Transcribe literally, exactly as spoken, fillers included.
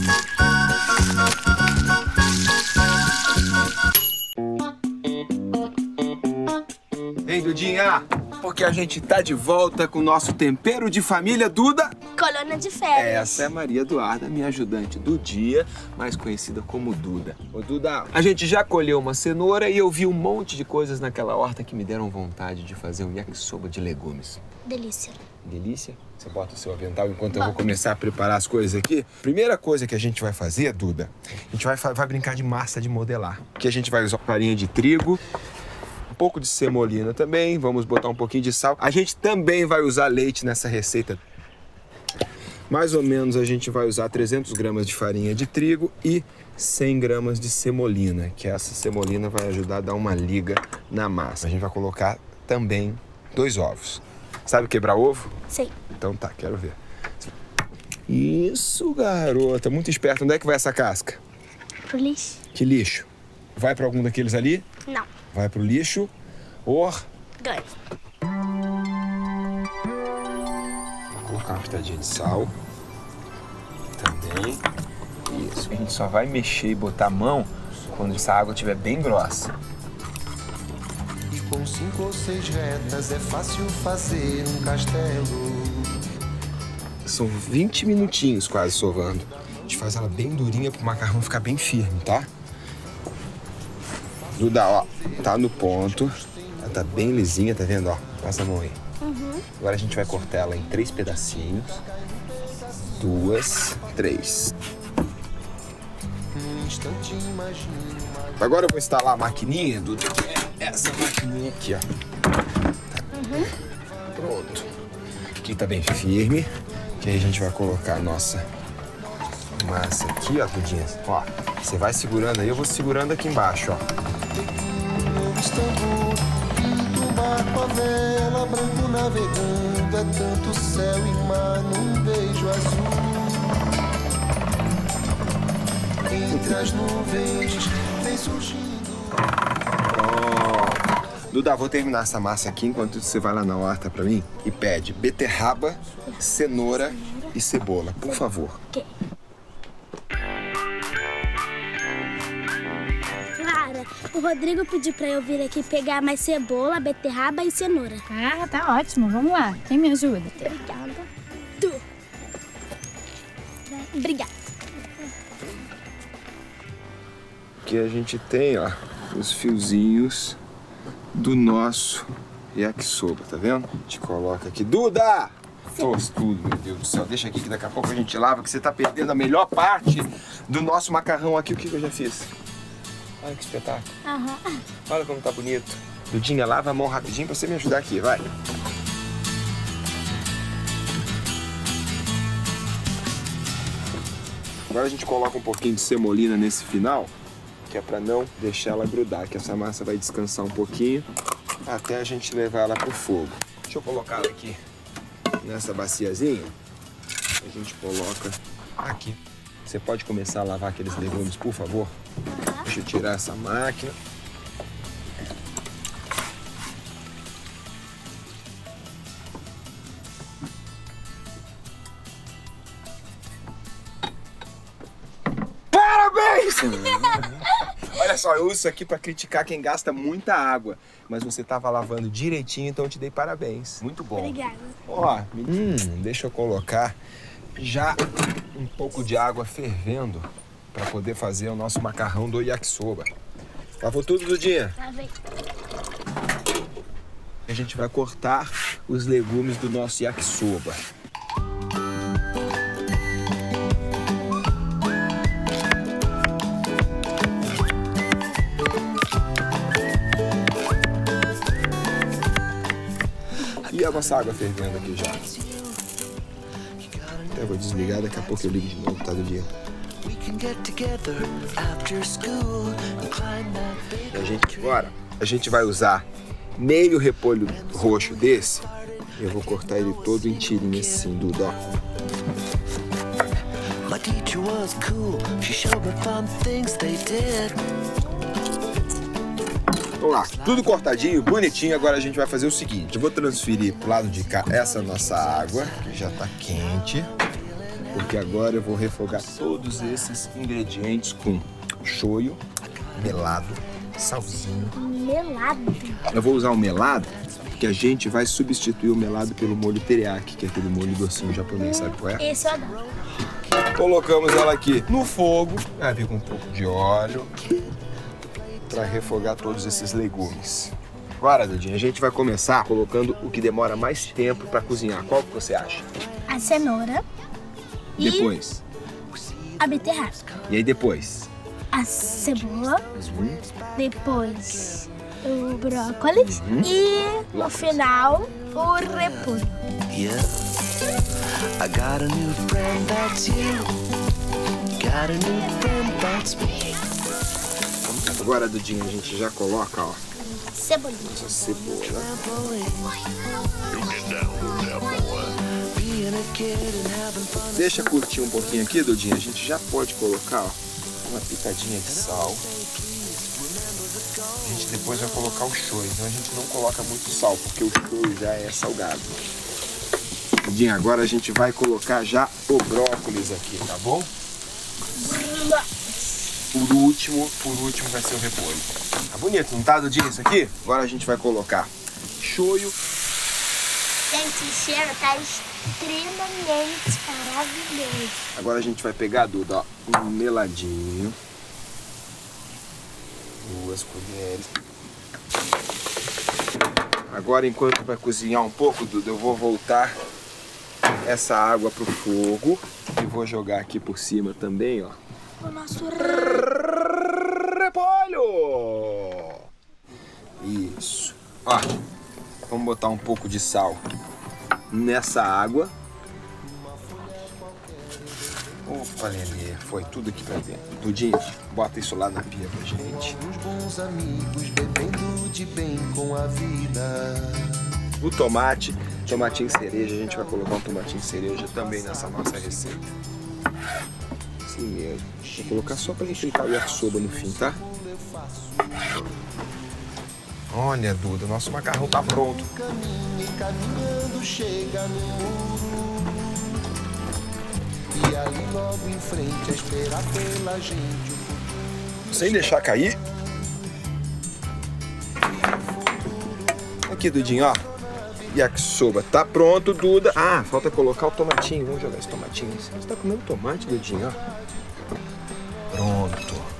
Ei, Dudinha, porque a gente tá de volta com o nosso tempero de família, Duda. Colônia de férias. Essa é a Maria Eduarda, minha ajudante do dia, mais conhecida como Duda. Ô, Duda, a gente já colheu uma cenoura e eu vi um monte de coisas naquela horta que me deram vontade de fazer um yakisoba de legumes. Delícia. Delícia? Você bota o seu avental enquanto eu vou começar a preparar as coisas aqui? Primeira coisa que a gente vai fazer, Duda, a gente vai, vai brincar de massa de modelar. Aqui a gente vai usar farinha de trigo, um pouco de semolina também, vamos botar um pouquinho de sal. A gente também vai usar leite nessa receita. Mais ou menos a gente vai usar trezentas gramas de farinha de trigo e cem gramas de semolina, que essa semolina vai ajudar a dar uma liga na massa. A gente vai colocar também dois ovos. Sabe quebrar ovo? Sei. Então tá, quero ver. Isso, garota. Muito esperto. Onde é que vai essa casca? Pro lixo. Que lixo? Vai pra algum daqueles ali? Não. Vai pro lixo. Or... Ganho. Vou colocar uma pitadinha de sal. Também. Isso. A gente só vai mexer e botar a mão quando essa água estiver bem grossa. Com cinco ou seis retas é fácil fazer um castelo. São vinte minutinhos quase sovando. A gente faz ela bem durinha pro macarrão ficar bem firme, tá? Duda, ó, tá no ponto. Ela tá bem lisinha, tá vendo? Ó, passa a mão aí. Uhum. Agora a gente vai cortar ela em três pedacinhos. Duas, três. Agora eu vou instalar a maquininha, Duda, que é essa maquininha aqui, ó. Uhum. Pronto. Aqui tá bem firme. Que aí a gente vai colocar a nossa massa aqui, ó, Dudinha. Ó, você vai segurando aí, eu vou segurando aqui embaixo, ó. Com a vela, branco navegando, é tanto céu e mar num beijo azul. Entre as nuvens vem surgindo. Pronto. Duda, vou terminar essa massa aqui enquanto você vai lá na horta pra mim e pede beterraba, cenoura e cebola, por favor. Ok. Clara, o Rodrigo pediu pra eu vir aqui pegar mais cebola, beterraba e cenoura. Ah, tá ótimo. Vamos lá. Quem me ajuda? Obrigada. Tu. Obrigada. Aqui a gente tem, ó, os fiozinhos do nosso yakisoba, tá vendo? A gente coloca aqui. Duda! Trouxe tudo, meu Deus do céu. Deixa aqui que daqui a pouco a gente lava, que você tá perdendo a melhor parte do nosso macarrão aqui. O que que eu já fiz? Olha que espetáculo. Uhum. Olha como tá bonito. Dudinha, lava a mão rapidinho pra você me ajudar aqui, vai. Agora a gente coloca um pouquinho de semolina nesse final, que é pra não deixar ela grudar, que essa massa vai descansar um pouquinho até a gente levar ela pro fogo. Deixa eu colocar ela aqui nessa baciazinha. A gente coloca aqui. Você pode começar a lavar aqueles legumes, por favor? Deixa eu tirar essa máquina. Parabéns! Olha só, eu uso isso aqui pra criticar quem gasta muita água. Mas você tava lavando direitinho, então eu te dei parabéns. Muito bom. Obrigada. Ó, hum, deixa eu colocar já um pouco de água fervendo para poder fazer o nosso macarrão do yakisoba. Lavou tudo, Dudinha? Lavei. A gente vai cortar os legumes do nosso yakisoba. E a nossa água fervendo aqui já. Eu vou desligar, daqui a pouco eu ligo de novo, tá, Dudinha? E a gente, agora, a gente vai usar meio repolho roxo desse. E eu vou cortar ele todo em tirinhas assim, Duda, ó. Vamos lá, tudo cortadinho, bonitinho. Agora a gente vai fazer o seguinte. Eu vou transferir pro lado de cá essa nossa água, que já tá quente. porque agora eu vou refogar todos esses ingredientes com shoyu, melado, salzinho. Melado. Eu vou usar o melado porque a gente vai substituir o melado pelo molho teriyaki, que é aquele molho docinho japonês, sabe qual é? Esse eu adoro. Colocamos ela aqui no fogo, vai vir com um pouco de óleo para refogar todos esses legumes. Agora, Dudinha, a gente vai começar colocando o que demora mais tempo para cozinhar. Qual que você acha? A cenoura. Depois. E a beterraba. E aí depois? A cebola. Uhum. Depois o brócolis. Uhum. E no final o repolho. Yeah, I got a new friend, that's you. Got a new friend, that's me. Agora, Dudinha, a gente já coloca, ó, Cebolinha. essa cebola. Deixa curtir um pouquinho aqui, Dudinha. A gente já pode colocar, ó, uma pitadinha de sal. A gente depois vai colocar o shoyu, então a gente não coloca muito sal, porque o shoyu já é salgado. Dudinha, agora a gente vai colocar já o brócolis aqui, tá bom? Por último, por último vai ser o repolho. Tá bonito, não tá, Dudinha, isso aqui? Agora a gente vai colocar shoyu. Gente, o cheiro tá extremamente maravilhoso. Agora a gente vai pegar, Duda, ó, um meladinho. Duas colheres. Agora, enquanto vai cozinhar um pouco, Duda, eu vou voltar essa água pro fogo e vou jogar aqui por cima também, ó, O nosso repolho. Isso. Ó, vamos botar um pouco de sal nessa água. Opa, Lelê, foi tudo aqui pra dentro. Dudinho, bota isso lá na pia pra gente. Os bons amigos bebendo de bem com a vida. O tomate, tomatinho cereja, a gente vai colocar um tomatinho cereja também nessa nossa receita. Assim mesmo. Vou colocar só pra enfeitar o yakisoba no fim, tá? Olha, Duda, nosso macarrão tá pronto. Caminha e caminhando chega no muro. E ali logo em frente a esperar pela gente. Sem deixar cair. Aqui, Dudinho, ó. Yakisoba tá pronto, Duda. Ah, falta colocar o tomatinho. Vamos jogar esse tomatinho. Você tá comendo tomate, Dudinho, ó. Pronto.